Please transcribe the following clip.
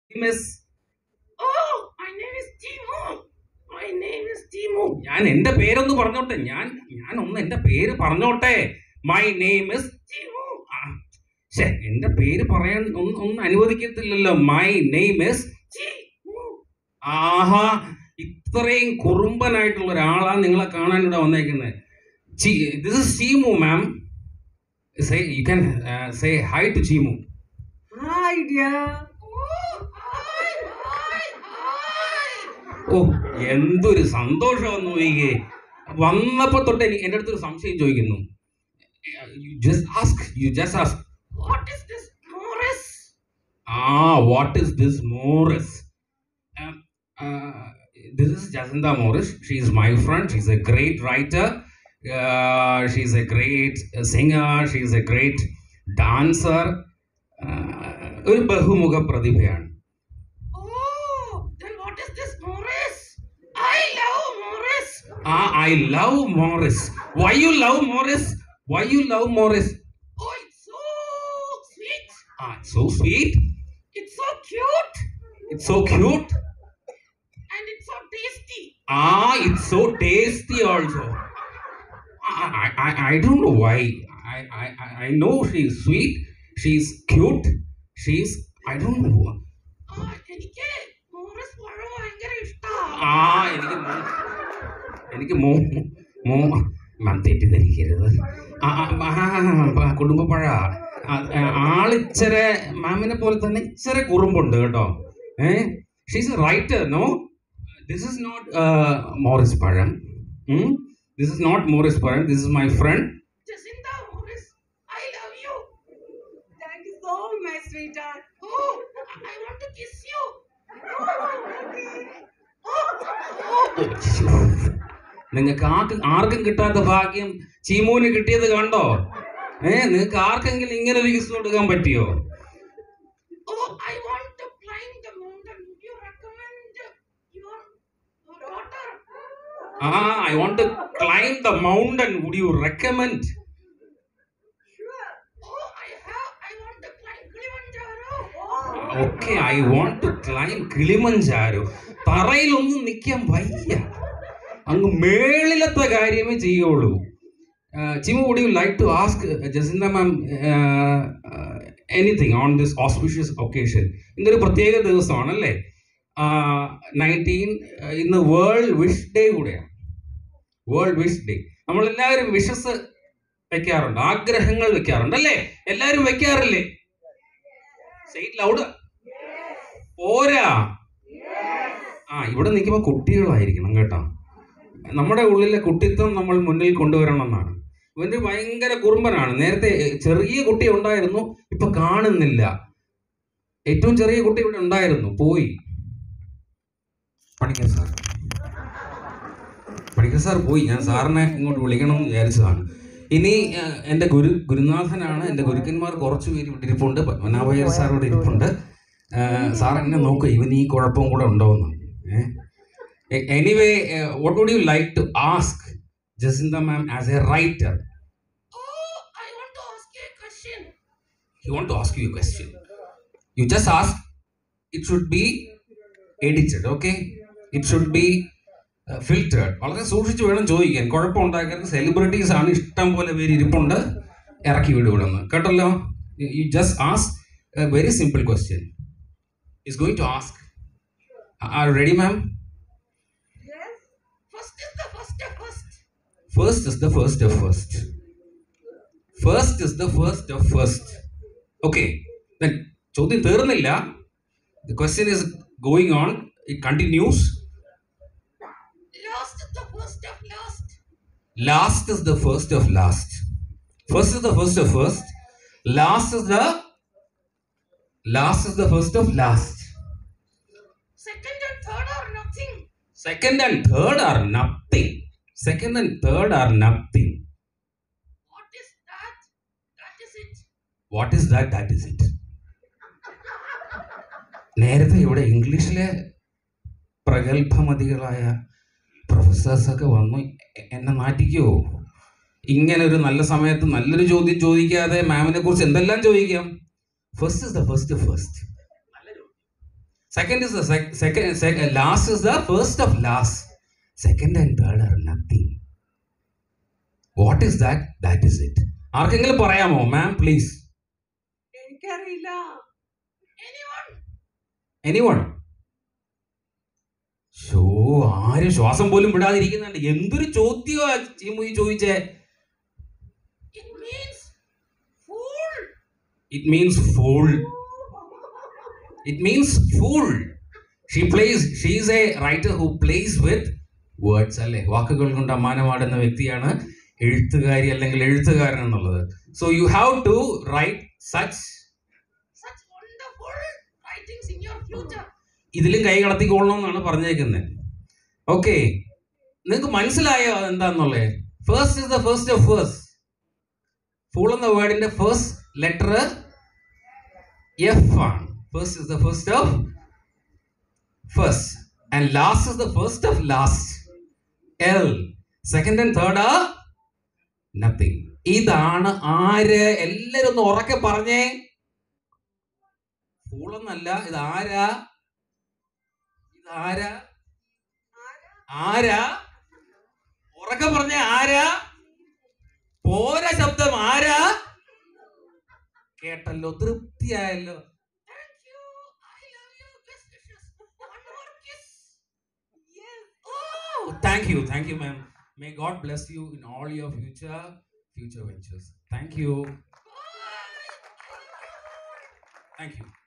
Miss. Oh, my name is Timo. My name is Timo. ഞാൻ എന്റെ പേരൊന്ന് പറഞ്ഞോട്ടെ. ഞാൻ ഒന്ന് എന്റെ പേര് പറഞ്ഞോട്ടെ. My name is Timo. എന്റെ പേര് പറയാൻ ഒന്നും അനുവദിക്കത്തില്ലല്ലോ. My name is Timo. ആഹാ, ഇത്രയും കുറുമ്പനായിട്ടുള്ള ഒരാളാണ് നിങ്ങളെ കാണാൻ ഇവിടെ വന്നേക്കുന്നത്. This is Chimu, ma'am. You can say hi to Chimu. Hi, dear. ഓ, എന്തൊരു സന്തോഷമെന്ന് നോക്കിക്കേ. വന്നപ്പോ തൊട്ട് എൻ്റെ അടുത്തൊരു സംശയം ചോദിക്കുന്നു. You just ask. What is this Morris? What is this Morris? This is Jacinda Morris. She is my friend. She's a great writer. She's a great singer. She's a great dancer. ഒരു ബഹുമുഖ പ്രതിഭയാണ്. I love Morris. Why you love Morris? Oh, it's so sweet. It's so sweet. It's so cute. And it's so tasty. It's so tasty also. I don't know why. I know she's sweet. She's cute. I don't know. എനിക്ക് Morris പഴം ഭയങ്കര ഇഷ്ടമാണ്. എനിക്ക് തെറ്റിദ്ധരിക്കരുത്. കുടുംബപ്പഴ ആളിച്ചിര മാമിനെ പോലെ തന്നെ ഇച്ചിരി കുറുമ്പുണ്ട് കേട്ടോ. She's a writer. No, this is not Morris പഴം. This is not Morris Paran. This is my friend Jacinda Morris. I love you. Thank you so much, sweetheart. Oh, I want to kiss you. നിങ്ങൾക്ക് ആർക്കും കിട്ടാത്ത ഭാഗ്യം ചീമൂന് കിട്ടിയത് കണ്ടോ? നിങ്ങൾക്ക് ആർക്കെങ്കിലും ഇങ്ങനെ ഒരു കിസ് കൊടുക്കാൻ പറ്റിയോ? I want to climb the mountain. Would you recommend your daughter? I want to climb the mountain. Would you recommend? Sure. I want to climb Kilimanjaro. Okay, I want to climb Kilimanjaro. തറയിലൊന്നും നിൽക്കാൻ വയ്യ, അങ്ങ് മേളിലത്തെ കാര്യമേ ചെയ്യുള്ളൂ. Chimu, would you like to ask Jacinda ma'am anything on this auspicious occasion? ഇന്നൊരു പ്രത്യേക ദിവസമാണല്ലേ. 19 ഇന്ന് world wish day കൂടെയാണ്. World wish day. നമ്മളെല്ലാവരും വിഷസ് വെക്കാറുണ്ട്, ആഗ്രഹങ്ങൾ വെക്കാറുണ്ട് അല്ലേ? എല്ലാവരും വെക്കാറില്ലേ? Say it louder. പോരാ. ഇവിടെ നിൽക്കുമ്പോൾ കുട്ടികളായിരിക്കണം കേട്ടോ. നമ്മുടെ ഉള്ളിലെ കുട്ടിത്വം നമ്മൾ മുന്നിൽ കൊണ്ടുവരണം എന്നാണ്. ഇവന്റെ ഭയങ്കര കുറുമ്പനാണ്. നേരത്തെ ചെറിയ കുട്ടി ഉണ്ടായിരുന്നു, ഇപ്പൊ കാണുന്നില്ല. ഏറ്റവും ചെറിയ കുട്ടി ഇവിടെ ഉണ്ടായിരുന്നു, പോയി. പണിക്കർ സാർ പോയി. ഞാൻ സാറിനെ ഇങ്ങോട്ട് വിളിക്കണം എന്ന് വിചാരിച്ചതാണ്. ഇനി എൻ്റെ ഗുരുനാഥനാണ്. എൻ്റെ ഗുരുക്കന്മാർ കുറച്ച് പേര് ഇവിടെ ഇരിപ്പുണ്ട്. പത്മനാഭയ്യർ സാർ ഇവിടെ ഇരിപ്പുണ്ട്. സാർ എന്നെ നോക്കുക, ഇവന് ഈ കുഴപ്പം കൂടെ ഉണ്ടോന്ന്. Anyway, what would you like to ask Jacinda ma'am as a writer? I want to ask you a question. You want to ask you a question? You just ask. It should be edited, okay? It should be filtered. വളരെ സൂക്ഷിച്ച് വേണം ചോദിക്കാൻ. കുഴപ്പമുണ്ടാക്കരുത്. Celebrities ആണ്, ഇഷ്ടം പോലെ പേര് ഇരിപ്പുണ്ട്. ഇറക്കി വിടുവിടുന്നു കേട്ടല്ലോ. You just ask a very simple question. He's going to ask. Are you ready, ma'am? Yes. First is the first of first. First is the first of first. First is the first of first. Okay. Then ചോദ്യം തീർന്നില്ല. The question is going on. It continues. Last is the first of last. Last is the first of last. First is the first of first. Last is the first of last. Second and third are nothing. Second and third are nothing. Second and third are nothing. What is that? That is it. What is that? That is it. നേരത്തെ ഇവിടെ ഇംഗ്ലീഷിലെ പ്രഗത്ഭമതികളായ പ്രൊഫസേഴ്സൊക്കെ വന്നു എന്നെ നാട്ടിക്കുമോ? ഇങ്ങനെ ഒരു നല്ല സമയത്ത് നല്ലൊരു ചോദ്യം ചോദിക്കാതെ മാമിനെ കുറിച്ച് എന്തെല്ലാം ചോദിക്കാം? First is the first first. Second is the second, last is the first of last. Second and third are nothing. What is that? That is it. ആർക്കെങ്കിലും പറയാമോ മാം പ്ലീസ്? എനിക്കറിയില്ല. എനിവൺ? ഷോ, ആരും ശ്വാസം പോലും വിടാതിരിക്കുന്നുണ്ട്. എന്തൊരു ചോദ്യമാ ചീമുയി ചോദിച്ചേ. It means fool. It means fool. She is a writer who plays with words. അല്ലേ, വാക്കുകൾ കൊണ്ട് അമ്മാനമാടുന്ന വ്യക്തിയാണ് എഴുത്തുകാരി അല്ലെങ്കിൽ എഴുത്തുകാരൻ എന്നുള്ളത്. So you have to write such wonderful writings in your future. ഇതിലും കൈ കടത്തിക്കൊള്ളണം എന്നാണ് പറഞ്ഞേക്കുന്നത്. ഓക്കെ, നിങ്ങൾക്ക് മനസ്സിലായോ എന്താന്നുള്ളത്? First is the first of first. Fool എന്ന വേർഡിന്റെ ഫസ്റ്റ് ലെറ്റർ എഫ് ആണ്. First is the first of first and last is the first of last, L. Second and third are nothing. ഇതാണ് ആര്? എല്ലാരും ഒന്ന് ഉറക്കെ പറഞ്ഞേ. ഫൂളെന്നല്ല, ഇത് ആരാ? ഇതാരാ? ആരാ? ഉറക്കെ പറഞ്ഞേ, ആരാ? പോരാ ശബ്ദം, ആരാ? കേട്ടല്ലോ, തൃപ്തിയായല്ലോ. Thank you ma'am. May God bless you in all your future ventures. Thank you.